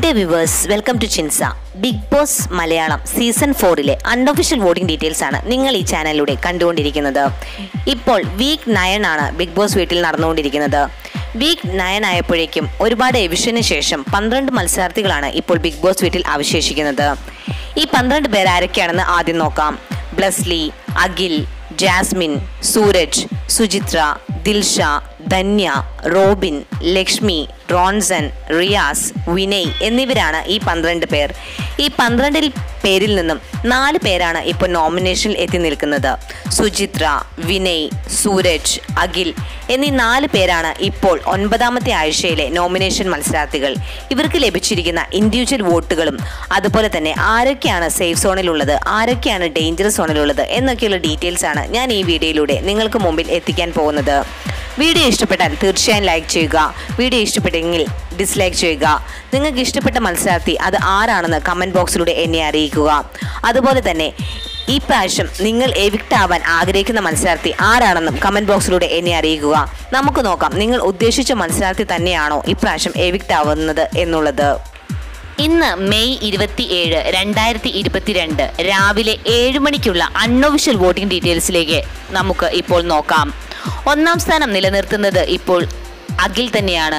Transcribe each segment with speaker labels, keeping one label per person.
Speaker 1: Good day viewers, welcome to Chinsa. Bigg Boss Malayalam Season 4 Unofficial voting details ആണ് നിങ്ങൾ ഈ ചാനലിലൂടെ കണ്ടുകൊണ്ടിരിക്കുന്നത്. ഇപ്പോൾ വീക്ക് 9 ആണ് ബിഗ് ബോസ് വീട്ടിൽ നടന്നുകൊണ്ടിരിക്കുന്നത്. വീക്ക് 9 ആയപ്പോഴേക്കും ഒരുപാട് എവിക്ഷന് ശേഷം 12 മത്സരാർത്ഥികളാണ് ഇപ്പോൾ ബിഗ് ബോസ് വീട്ടിൽ അവശേഷിക്കുന്നത്. ഈ 12 പേർ ആരൊക്കെയാണെന്ന് ആദ്യം നോക്കാം. ബ്ലെസ്ലി, അഖിൽ, ജാസ്മിൻ, സൂരജ്, സുചിത്ര, ദിൽഷ, ധന്യ, റോബിൻ, ലക്ഷ്മി, റോൺസൺ, റിയാസ്, വിനയ് എന്നിവരാണ് ഈ 12 പേർ. ഈ 12 പേരിൽ നിന്നും 4 പേരാണ് ഇപ്പോൾ നോമിനേഷനിൽ എത്തി നിൽക്കുന്നത്. സുചിത്ര, വിനയ്, സൂരജ്, അഖിൽ എന്നീ 4 പേരാണ് ഇപ്പോൾ 9ാമത്തെ ആഴ്ചയിലെ നോമിനേഷൻ മത്സരാർത്ഥികൾ. ഇവർക്ക് ലഭിച്ചിരിക്കുന്ന ഇൻഡിവിജ്വൽ വോട്ടുകളും അതുപോലെ തന്നെ ആരൊക്കെയാണ് സേഫ് സോണിലുള്ളത്, ആരൊക്കെയാണ് ഡേഞ്ചർ സോണിലുള്ളത് എന്നൊക്കെയുള്ള ഡീറ്റെയിൽസ് ആണ് ഞാൻ ഈ വീഡിയോയിലൂടെ നിങ്ങൾക്ക് മുമ്പിൽ എത്തിക്കാൻ പോകുന്നത്. വീഡിയോ ഇഷ്ടപ്പെട്ടാൽ തീർച്ചയായും ലൈക്ക് ചെയ്യുക. വീഡിയോ ഇഷ്ടപ്പെട്ടെങ്കിൽ ഡിസ്ലൈക്ക് ചെയ്യുക. നിങ്ങൾക്ക് ഇഷ്ടപ്പെട്ട മത്സരാർത്ഥി അത് ആരാണെന്ന് കമൻറ്റ് ബോക്സിലൂടെ എന്നെ അറിയിക്കുക. അതുപോലെ തന്നെ ഈ പ്രാവശ്യം നിങ്ങൾ എവിക്റ്റ് ആവാൻ ആഗ്രഹിക്കുന്ന മത്സരാർത്ഥി ആരാണെന്നും കമൻറ്റ് ബോക്സിലൂടെ എന്നെ അറിയിക്കുക. നമുക്ക് നോക്കാം നിങ്ങൾ ഉദ്ദേശിച്ച മത്സരാർത്ഥി തന്നെയാണോ ഇപ്രാവശ്യം എവിക്റ്റ് ആവുന്നത് എന്നുള്ളത്. ഇന്ന് മെയ് 27, 2022 രാവിലെ 7 മണിക്കുള്ള അൺഒഫീഷ്യൽ വോട്ടിംഗ് ഡീറ്റെയിൽസിലേക്ക് നമുക്ക് ഇപ്പോൾ നോക്കാം. 1ാം സ്ഥാനം നിലനിർത്തുന്നത് ഇപ്പോൾ അഖിൽ തന്നെയാണ്.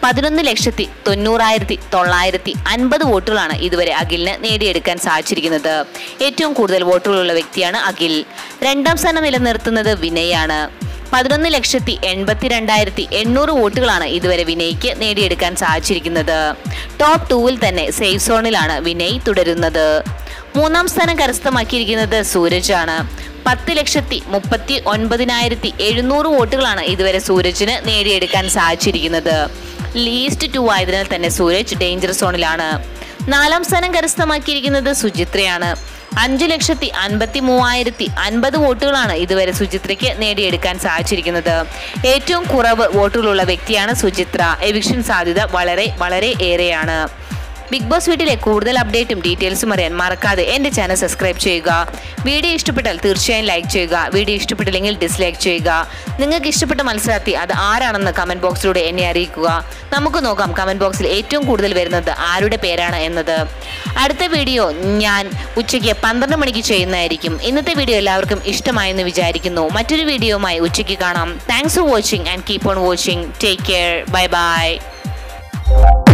Speaker 1: 11,90,950 വോട്ടുകളാണ് ഇതുവരെ അഖിലിന് നേടിയെടുക്കാൻ സാധിച്ചിരിക്കുന്നത്. ഏറ്റവും കൂടുതൽ വോട്ടുകളുള്ള വ്യക്തിയാണ് അഖിൽ. 2ാം സ്ഥാനം നിലനിർത്തുന്നത് വിനയാണ്. 11,82,800 വോട്ടുകളാണ് ഇതുവരെ വിനയ്ക്ക് നേടിയെടുക്കാൻ സാധിച്ചിരിക്കുന്നത്. ടോപ്പ് 2-ൽ തന്നെ സേഫ് സോണിലാണ് വിനയ് തുടരുന്നത്. 3ാം സ്ഥാനം കരസ്ഥമാക്കിയിരിക്കുന്നത് സൂരജ് ആണ്. 10,39,700 വോട്ടുകളാണ് ഇതുവരെ സൂരജിന് നേടിയെടുക്കാൻ സാധിച്ചിരിക്കുന്നത്. ലീസ്റ്റ് 2 ആയതിനാൽ തന്നെ സൂരജ് ഡേഞ്ചർ സോണിലാണ്. 4ാം സ്ഥാനം കരസ്ഥമാക്കിയിരിക്കുന്നത് സുചിത്രയാണ്. 5,53,050 വോട്ടുകളാണ് ഇതുവരെ സുചിത്രയ്ക്ക് നേടിയെടുക്കാൻ സാധിച്ചിരിക്കുന്നത്. ഏറ്റവും കുറവ് വോട്ടുകളുള്ള വ്യക്തിയാണ് സുചിത്ര. എവിക്ഷൻ സാധ്യത വളരെ ഏറെയാണ്. ബിഗ് ബോസ് വീട്ടിലെ കൂടുതൽ അപ്ഡേറ്റും ഡീറ്റെയിൽസും അറിയാൻ മറക്കാതെ എൻ്റെ ചാനൽ സബ്സ്ക്രൈബ് ചെയ്യുക. വീഡിയോ ഇഷ്ടപ്പെട്ടാൽ തീർച്ചയായും ലൈക്ക് ചെയ്യുക. വീഡിയോ ഇഷ്ടപ്പെട്ടില്ലെങ്കിൽ ഡിസ്ലൈക്ക് ചെയ്യുക. നിങ്ങൾക്ക് ഇഷ്ടപ്പെട്ട മത്സരാർത്ഥി അത് ആരാണെന്ന് കമൻറ്റ് ബോക്സിലൂടെ എന്നെ അറിയിക്കുക. നമുക്ക് നോക്കാം കമൻറ്റ് ബോക്സിൽ ഏറ്റവും കൂടുതൽ വരുന്നത് ആരുടെ പേരാണ് എന്നത്. അടുത്ത വീഡിയോ ഞാൻ ഉച്ചയ്ക്ക് 12 മണിക്ക് ചെയ്യുന്നതായിരിക്കും. ഇന്നത്തെ വീഡിയോ എല്ലാവർക്കും ഇഷ്ടമായെന്ന് വിചാരിക്കുന്നു. മറ്റൊരു വീഡിയോയുമായി ഉച്ചയ്ക്ക് കാണാം. Thanks for watching and keep on watching. Take care. Bye by.